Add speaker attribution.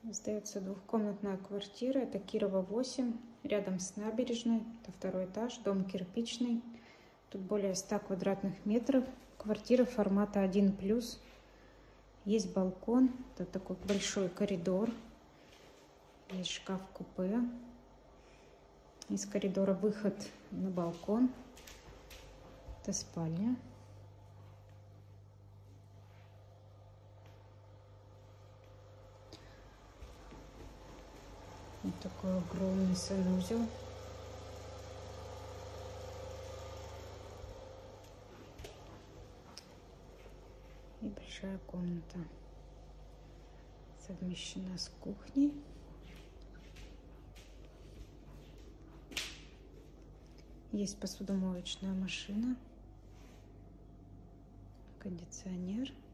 Speaker 1: Сдается двухкомнатная квартира. Это Кирова 8, рядом с набережной. Это второй этаж, дом кирпичный. Тут более 100 квадратных метров. Квартира формата 1+. Есть балкон. Это такой большой коридор. Есть шкаф-купе. Из коридора выход на балкон. Это спальня. Вот такой огромный санузел. И большая комната. Совмещена с кухней. Есть посудомоечная машина. Кондиционер.